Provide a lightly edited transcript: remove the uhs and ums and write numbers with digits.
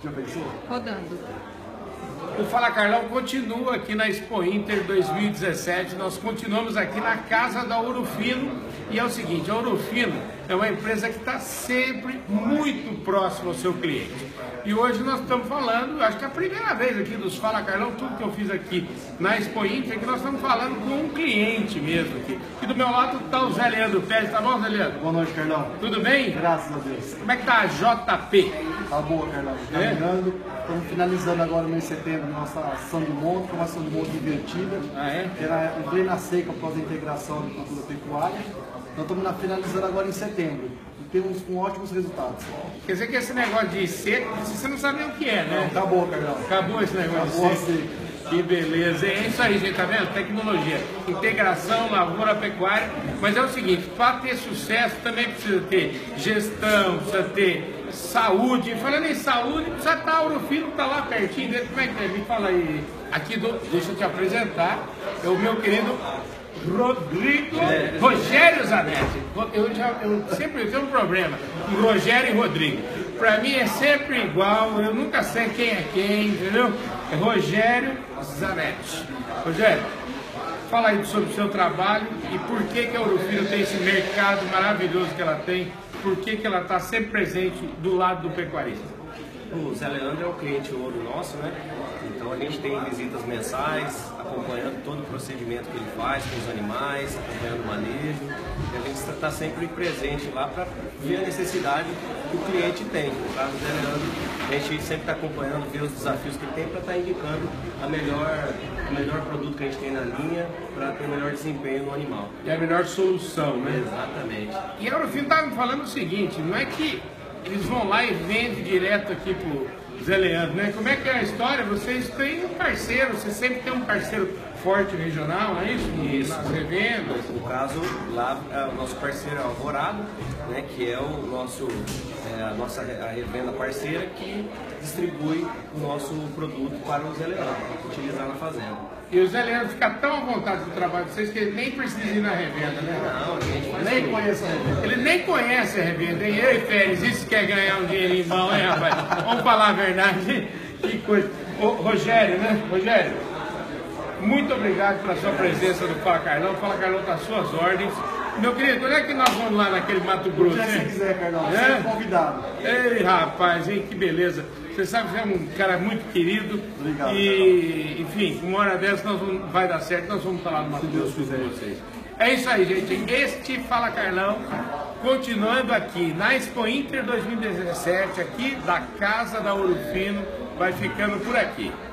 Já pensou? Rodando. O Fala Carlão continua aqui na Expo Inter 2017, nós continuamos aqui na casa da Ouro Fino e é o seguinte, a Ouro Fino é uma empresa que está sempre muito próxima ao seu cliente. E hoje nós estamos falando, acho que é a primeira vez aqui dos Fala Carlão, tudo que eu fiz aqui na Expo Inter, que nós estamos falando com um cliente mesmo aqui. Aqui do meu lado está o Zé Leandro Pérez, tá bom, Zé Leandro? Boa noite, Carlão. Tudo bem? Graças a Deus. Como é que tá a JP? Tá boa, Carlão. Caminhando. Estamos finalizando agora no mês de setembro nossa ação de monte, uma ação de monte divertida. Ah, é? Que era em plena seca após a integração de cultura pecuária. Nós estamos finalizando agora em setembro. E temos com ótimos resultados. Quer dizer que esse negócio de seco, você não sabe nem o que é, né? Acabou, Carlão. Acabou esse negócio Acabou de a seco. seca. Que beleza, é isso aí, gente, tá vendo? Tecnologia, integração, lavoura, pecuária, mas é o seguinte, para ter sucesso também precisa ter gestão, precisa ter saúde. Falando em saúde, precisa estar o Ouro Fino, que tá lá pertinho dele. Como é que é? Me fala aí, aqui deixa eu te apresentar, é o meu querido Rogério Zanetti. Eu sempre tenho um problema com Rogério e Rodrigo. Para mim é sempre igual, eu nunca sei quem é quem, entendeu? É Rogério Zanetti. Rogério, fala aí sobre o seu trabalho e por que a Ouro Fino tem esse mercado maravilhoso que ela tem, por que ela está sempre presente do lado do pecuarista. O Zé Leandro é um cliente ouro nosso, né? Então a gente tem visitas mensais, acompanhando todo o procedimento que ele faz com os animais, acompanhando o manejo. E a gente está sempre presente lá para ver a necessidade que o cliente tem. No caso do Zé Leandro, a gente sempre está acompanhando, ver os desafios que ele tem para estar indicando o melhor produto que a gente tem na linha para ter o melhor desempenho no animal. E a melhor solução, né? Exatamente. E a Ouro Fino está me falando o seguinte, não é que eles vão lá e vendem direto aqui pro Zé Leandro, né? Como é que é a história? Vocês têm um parceiro, você sempre tem um parceiro forte regional, não é isso? Isso. Nas revendas. No caso, lá o nosso parceiro é o Alvorado, né, que é o nosso, a nossa revenda parceira que distribui o nosso produto para o Zé Leandro, utilizar na fazenda. E o Zé Leandro fica tão à vontade do trabalho de vocês que ele nem precisa ir na revenda, né? Não, a gente faz Nem tudo. conhece a revenda. Ele nem conhece a revenda, hein? Ei, Férez, isso quer ganhar um dinheirinho bom, hein, rapaz? Vamos falar a verdade. Que coisa. Ô, Rogério, né? Rogério, muito obrigado pela sua presença no Fala Carlão. O Fala Carlão está às suas ordens. Meu querido, onde é que nós vamos lá naquele Mato Grosso? Se você Né? quiser, Carlão, É? sempre convidado. Ei, rapaz, hein, que beleza. Você sabe que você é um cara muito querido. Obrigado, E, enfim, uma hora dessa vai dar certo, nós vamos falar no Mato Grosso com vocês. É isso aí, gente. Este Fala Carlão, continuando aqui na Expo Inter 2017, aqui da Casa da Ouro Fino, vai ficando por aqui.